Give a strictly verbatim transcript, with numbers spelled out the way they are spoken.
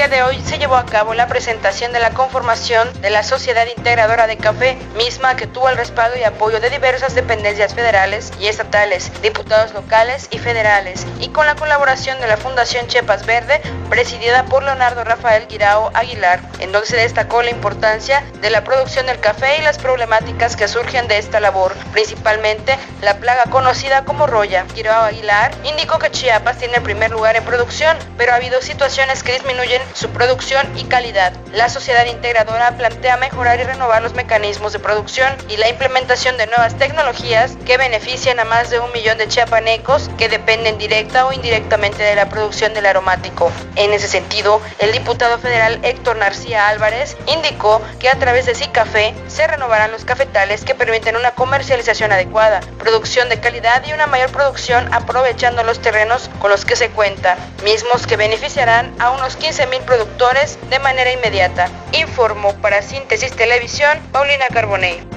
día de hoy se llevó a cabo la presentación de la conformación de la Sociedad Integradora de Café, misma que tuvo el respaldo y apoyo de diversas dependencias federales y estatales, diputados locales y federales, y con la colaboración de la Fundación Chiapas Verde, presidida por Leonardo Rafael Guirao Aguilar, en donde se destacó la importancia de la producción del café y las problemáticas que surgen de esta labor, principalmente la plaga conocida como roya. Guirao Aguilar indicó que Chiapas tiene el primer lugar en producción, pero ha habido situaciones que disminuyen su producción y calidad. La sociedad integradora plantea mejorar y renovar los mecanismos de producción y la implementación de nuevas tecnologías que beneficien a más de un millón de chiapanecos que dependen directa o indirectamente de la producción del aromático. En ese sentido, el diputado federal Héctor Narcía Álvarez indicó que a través de SICAFE se renovarán los cafetales que permiten una comercialización adecuada, producción de calidad y una mayor producción aprovechando los terrenos con los que se cuenta, mismos que beneficiarán a unos quince mil productores de manera inmediata. Informó para Síntesis Televisión Paulina Carbonell.